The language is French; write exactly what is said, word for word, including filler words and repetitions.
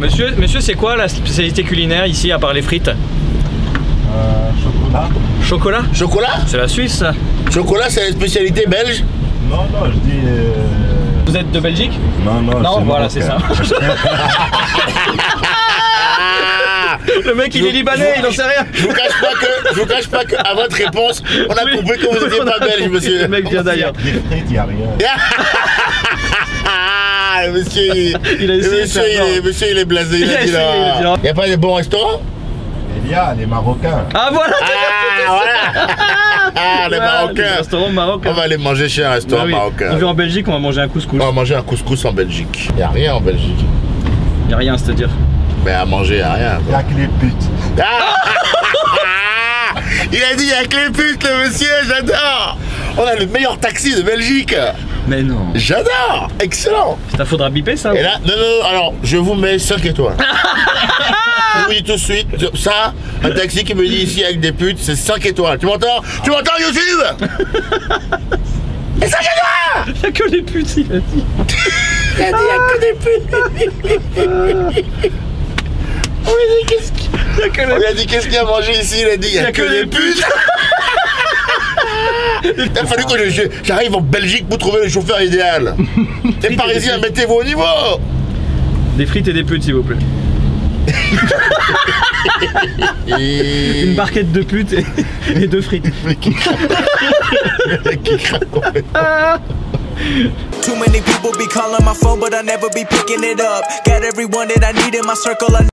Monsieur, monsieur c'est quoi la spécialité culinaire ici à part les frites? Euh, chocolat. Chocolat? Chocolat? C'est la Suisse ça. Chocolat, c'est la spécialité belge? Non, non, je dis... Euh... Vous êtes de Belgique? Non, non, non, voilà, c'est ça. Le mec il est libanais, il n'en sait rien. Je vous cache pas que, je vous cache pas que à votre réponse, on a oui. compris que vous n'étiez pas belge, monsieur. Le mec vient d'ailleurs. Des frites, il n'y a rien. Ah, monsieur, il, il a essayé monsieur, il est, monsieur, il est blasé. Il, il a dit là. Il n'y a pas de bons restaurants? Il y a les Marocains. Ah voilà. Ah voilà. Ah les Marocains. Restaurant marocain. On va aller manger chez un restaurant bah oui. marocain. On va en Belgique, on va manger un couscous. On va manger un couscous en Belgique. Il n'y a rien en Belgique. Il n'y a rien, c'est-à-dire? Mais à manger, il n'y a rien. Il n'y a que les putes. Ah il a dit il n'y a que les putes, le monsieur, j'adore. On a le meilleur taxi de Belgique. Mais non. J'adore. Excellent. Ça faudra biper ça. Et là, non, non, alors, je vous mets cinq étoiles. Je vous dis tout de suite, ça, un taxi qui me dit ici avec des putes, c'est cinq étoiles. Tu m'entends? Tu m'entends, YouTube? Et cinq étoiles. Il n'y a que les putes, il a dit. Il a dit, il n'y a que des putes. On lui a dit, qu'est-ce qu'il y a que les... On lui a dit, qu'est-ce qu'il y a à manger ici? Il a dit, il n'y a, a que, que des putes. Il a fallu que j'arrive en Belgique pour trouver le chauffeur idéal. Les Parisiens, mettez-vous au niveau. Des frites et des putes, s'il vous plaît. Une barquette de putes et, et deux frites. Too many people be calling my phone, but I never be picking it up. Got everyone that I need in my circle. I